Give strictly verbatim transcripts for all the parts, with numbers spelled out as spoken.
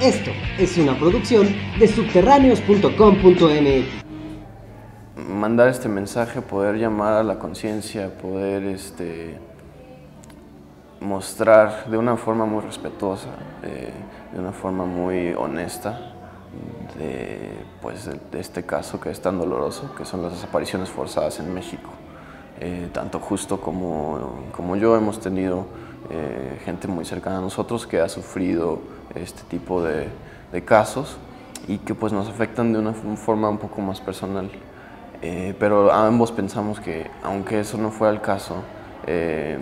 Esto es una producción de subterráneos punto com punto m x. Mandar este mensaje, poder llamar a la conciencia, poder este, mostrar de una forma muy respetuosa, eh, de una forma muy honesta, de, pues, de, de este caso que es tan doloroso, que son las desapariciones forzadas en México. Eh, tanto Justo como, como yo hemos tenido eh, gente muy cercana a nosotros que ha sufrido este tipo de, de casos y que pues, nos afectan de una forma un poco más personal. Eh, pero ambos pensamos que, aunque eso no fuera el caso, eh,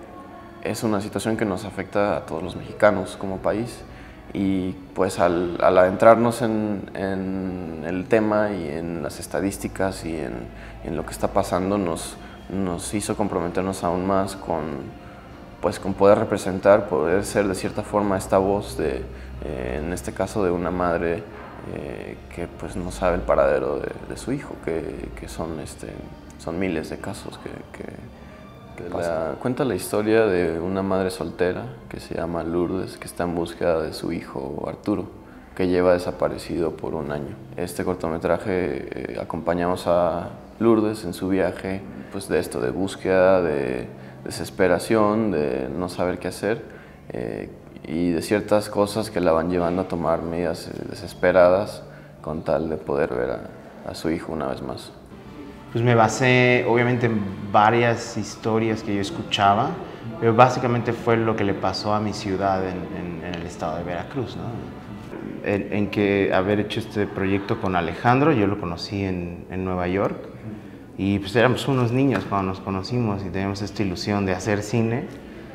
es una situación que nos afecta a todos los mexicanos como país y pues al, al adentrarnos en, en el tema y en las estadísticas y en, en lo que está pasando nos, nos hizo comprometernos aún más con, pues, con poder representar, poder ser de cierta forma esta voz, de, eh, en este caso de una madre Eh, que pues no sabe el paradero de, de su hijo, que, que son, este, son miles de casos que, que, que la, cuenta la historia de una madre soltera que se llama Lourdes, que está en búsqueda de su hijo Arturo, que lleva desaparecido por un año. Este cortometraje eh, acompañamos a Lourdes en su viaje, pues de esto, de búsqueda, de desesperación, de no saber qué hacer, eh, y de ciertas cosas que la van llevando a tomar medidas desesperadas con tal de poder ver a, a su hijo una vez más. Pues me basé obviamente en varias historias que yo escuchaba, pero básicamente fue lo que le pasó a mi ciudad en, en, en el estado de Veracruz, ¿no? En, en que haber hecho este proyecto con Alejandro, yo lo conocí en, en Nueva York, y pues éramos unos niños cuando nos conocimos y teníamos esta ilusión de hacer cine.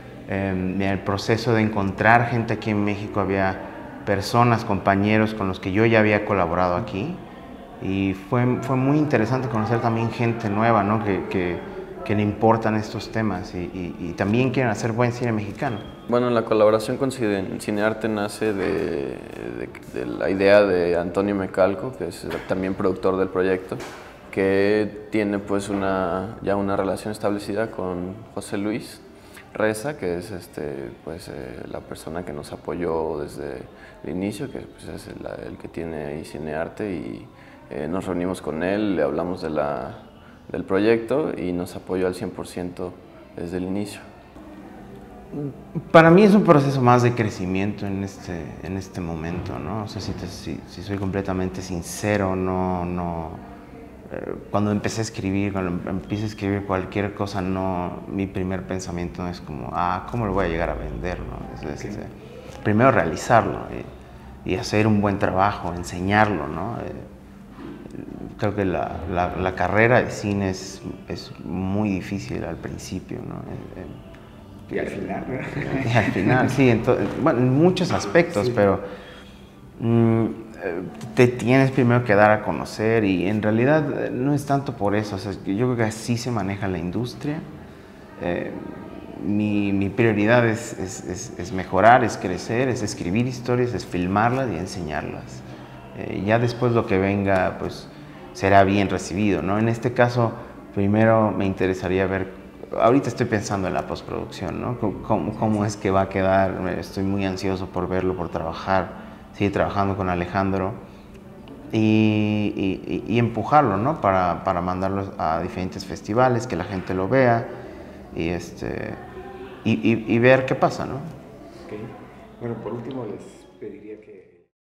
En el proceso de encontrar gente aquí en México había personas, compañeros con los que yo ya había colaborado aquí y fue, fue muy interesante conocer también gente nueva, ¿no? que, que, que le importan estos temas y, y, y también quieren hacer buen cine mexicano. Bueno, la colaboración con Cinearte nace de, de, de la idea de Antonio Mecalco, que es también productor del proyecto, que tiene pues una, ya una relación establecida con José Luis Reza, que es este, pues, eh, la persona que nos apoyó desde el inicio, que pues, es el, el que tiene ahí Cinearte, y eh, nos reunimos con él, le hablamos de la, del proyecto y nos apoyó al cien por ciento desde el inicio. Para mí es un proceso más de crecimiento en este, en este momento, ¿no? O sea, si, te, si, si soy completamente sincero, no... no cuando empecé a escribir, cuando empiezo a escribir cualquier cosa, no, mi primer pensamiento no es como, ah, ¿cómo lo voy a llegar a vender? ¿No? Es, okay. es, primero realizarlo y, y hacer un buen trabajo, enseñarlo, ¿no? Eh, creo que la, la, la carrera de cine es, es muy difícil al principio, ¿no? Eh, eh, y al final, ¿no? Y al final, sí, en, bueno, en muchos aspectos, sí. pero... Mm, te tienes primero que dar a conocer y en realidad no es tanto por eso, o sea, yo creo que así se maneja la industria. Eh, mi, mi prioridad es, es, es, es mejorar, es crecer, es escribir historias, es filmarlas y enseñarlas. Eh, ya después lo que venga pues será bien recibido, ¿no? En este caso primero me interesaría ver, ahorita estoy pensando en la postproducción, ¿no? ¿Cómo, cómo es que va a quedar? Estoy muy ansioso por verlo, por trabajar. Sigue trabajando con Alejandro y, y, y empujarlo, ¿no? Para, para mandarlo a diferentes festivales, que la gente lo vea y, este, y, y, y ver qué pasa, ¿no? Okay. Bueno, por último les pediría